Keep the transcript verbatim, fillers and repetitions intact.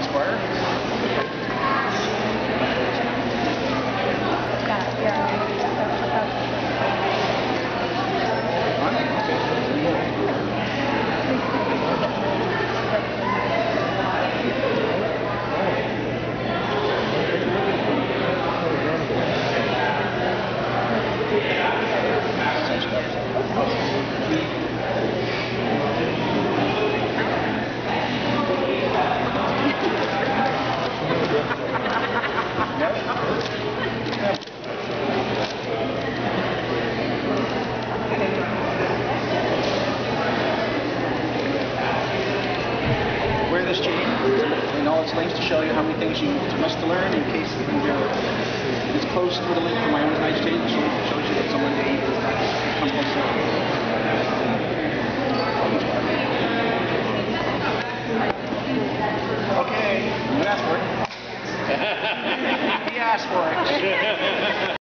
Squired. Wear this chain in all its lengths to show you how many things you must learn in case you can do it. It's close with a link from my own nice chain, so it shows you that someone may come closer. Okay, you asked for it. He asked for it.